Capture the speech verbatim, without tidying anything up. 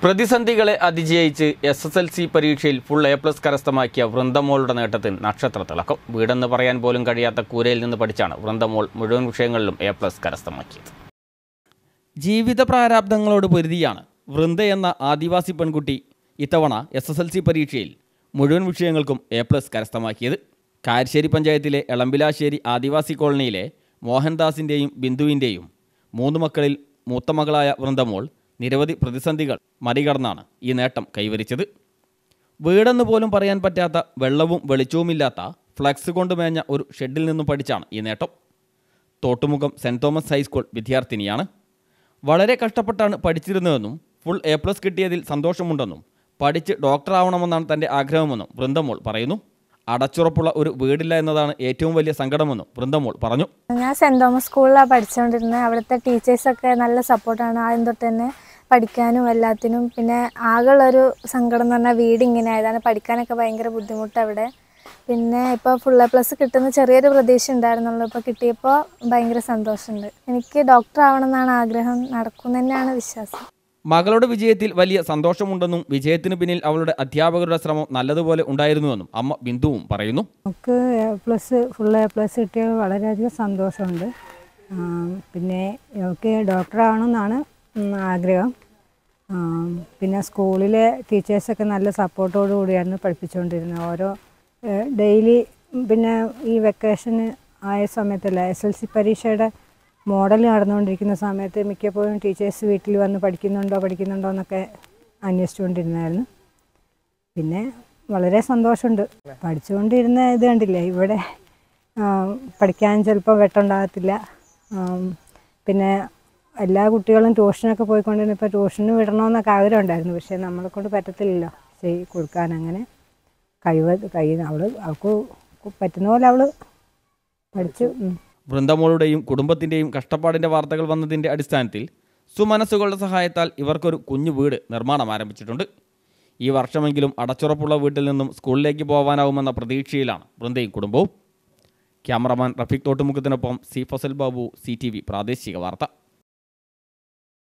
പ്രതിസന്ധികളെ അതിജയിച്ച് S S L C പരീക്ഷയിൽ ഫുൾ എ പ്ലസ് കരസ്ഥമാക്കിയ വൃന്ദമോളുടെ നേട്ടത്തിന് നക്ഷത്ര തിളക്കം. വീടെന്ന് പറയാൻ പോലും കഴിയാത്ത കൂരയിൽ നിന്ന് പഠിച്ചാണ് വൃന്ദമോൾ മുഴുവൻ വിഷയങ്ങളിലും എ പ്ലസ് കരസ്ഥമാക്കിയത്. ജീവിത പ്രാരാബ്ദങ്ങളോട് പൊരുതിയാണ് വൃന്ദ എന്ന ആദിവാസി പെൺകുട്ടി ഇത്തവണ എസ് എസ് എൽ സി പരീക്ഷയിൽ മുഴുവൻ വിഷയങ്ങൾക്കും എ പ്ലസ് കരസ്ഥമാക്കിയത്. കാരശ്ശേരി പഞ്ചായത്തിലെ എളമ്പിലാശ്ശേരി ആദിവാസി കോളനിയിലെ മോഹൻദാസിൻ്റെയും ബിന്ദുവിൻ്റെയും മൂന്ന് മക്കളിൽ മൂത്ത മകളായ വൃന്ദമോൾ നിരവധി പ്രതിസന്ധികൾ മറികടന്നാണ് ഈ നേട്ടം കൈവരിച്ചത്. വീടെന്ന് പോലും പറയാൻ പറ്റാത്ത വെള്ളവും വെളിച്ചവുമില്ലാത്ത ഫ്ലക്സ് കൊണ്ട് മേഞ്ഞ ഒരു ഷെഡിൽ നിന്നും പഠിച്ചാണ് ഈ നേട്ടം. തോട്ടുമുഖം സെൻറ് തോമസ് ഹൈസ്കൂൾ വിദ്യാർത്ഥിനിയാണ്. വളരെ കഷ്ടപ്പെട്ടാണ് പഠിച്ചിരുന്നതെന്നും ഫുൾ എ പ്ലസ് കിട്ടിയതിൽ സന്തോഷമുണ്ടെന്നും പഠിച്ച് ഡോക്ടറാവണമെന്നാണ് തൻ്റെ ആഗ്രഹമെന്നും വൃന്ദമോൾ പറയുന്നു. അടച്ചുറപ്പുള്ള ഒരു വീടില്ല എന്നതാണ് ഏറ്റവും വലിയ സങ്കടമെന്നും വൃന്ദമോൾ പറഞ്ഞു. ഞാൻ സെൻറ് തോമസ് സ്കൂളിലാണ് പഠിച്ചുകൊണ്ടിരുന്നത്. അവിടുത്തെ ടീച്ചേഴ്സൊക്കെ നല്ല സപ്പോർട്ടാണ്. ആദ്യം തൊട്ട് തന്നെ പഠിക്കാനും എല്ലാത്തിനും. പിന്നെ ആകെയുള്ളൊരു സങ്കടം എന്ന് പറഞ്ഞാൽ വീട് ഇങ്ങനെ ആയതാണ്. പഠിക്കാനൊക്കെ ഭയങ്കര ബുദ്ധിമുട്ട് അവിടെ. പിന്നെ ഇപ്പോൾ ഫുൾ എ പ്ലസ് കിട്ടുന്ന ചെറിയൊരു പ്രതീക്ഷ ഉണ്ടായിരുന്നുള്ളൂ. ഇപ്പോൾ കിട്ടിയപ്പോൾ ഭയങ്കര സന്തോഷമുണ്ട്. എനിക്ക് ഡോക്ടർ ആവണം എന്നാണ് ആഗ്രഹം. നടക്കും തന്നെയാണ് വിശ്വാസം. മകളുടെ വിജയത്തിൽ വലിയ സന്തോഷമുണ്ടെന്നും വിജയത്തിന് പിന്നിൽ അവളുടെ അധ്യാപകരുടെ ശ്രമം നല്ലതുപോലെ ഉണ്ടായിരുന്നുവെന്നും അമ്മ ബിന്ദുവും പറയുന്നു. നമുക്ക് A plus full A plus കിട്ടിയ വളരെയധികം സന്തോഷമുണ്ട്. പിന്നെ അവൾക്ക് ഡോക്ടറാവണമെന്നാണ് ആഗ്രഹം. പിന്നെ സ്കൂളിലെ ടീച്ചേഴ്സൊക്കെ നല്ല സപ്പോർട്ടോടു കൂടിയായിരുന്നു പഠിപ്പിച്ചുകൊണ്ടിരുന്നത്. ഓരോ ഡെയിലി പിന്നെ ഈ വെക്കേഷന് ആയ സമയത്തല്ല, എസ് എൽ സി പരീക്ഷയുടെ മോഡൽ നടന്നുകൊണ്ടിരിക്കുന്ന സമയത്ത് മിക്കപ്പോഴും ടീച്ചേഴ്സ് വീട്ടിൽ വന്ന് പഠിക്കുന്നുണ്ടോ പഠിക്കുന്നുണ്ടോ എന്നൊക്കെ അന്വേഷിച്ചുകൊണ്ടിരുന്നായിരുന്നു. പിന്നെ വളരെ സന്തോഷമുണ്ട്. പഠിച്ചുകൊണ്ടിരുന്ന ഇത് കണ്ടില്ലേ, ഇവിടെ പഠിക്കാൻ ചിലപ്പോൾ വെട്ടമുണ്ടാകത്തില്ല. പിന്നെ എല്ലാ കുട്ടികളും ട്യൂഷനൊക്കെ പോയിക്കൊണ്ടിരുന്ന ഇപ്പോൾ ട്യൂഷന് വിടണമെന്നൊക്കെ ആഗ്രഹം ഉണ്ടായിരുന്നു. പക്ഷേ നമ്മളെ കൊണ്ട് പറ്റത്തില്ലല്ലോ ചെയ്ത് കൊടുക്കാൻ. അങ്ങനെ കഴിവ് കഴിയുന്ന അവൾ അവൾക്ക് പറ്റുന്ന പോലെ അവൾ പഠിച്ചു. വൃന്ദമോളുടെയും കുടുംബത്തിൻ്റെയും കഷ്ടപ്പാടിൻ്റെ വാർത്തകൾ വന്നതിൻ്റെ അടിസ്ഥാനത്തിൽ സുമനസ്സുകളുടെ സഹായത്താൽ ഇവർക്കൊരു കുഞ്ഞു വീട് നിർമ്മാണം ആരംഭിച്ചിട്ടുണ്ട്. ഈ വർഷമെങ്കിലും അടച്ചുറപ്പുള്ള വീട്ടിൽ നിന്നും സ്കൂളിലേക്ക് പോകാനാവുമെന്ന പ്രതീക്ഷയിലാണ് വൃന്ദയും കുടുംബവും. ക്യാമറമാൻ റഫീഖ് തോട്ടുമുഖത്തിനൊപ്പം C Fazal Babu, C T V പ്രാദേശിക വാർത്ത.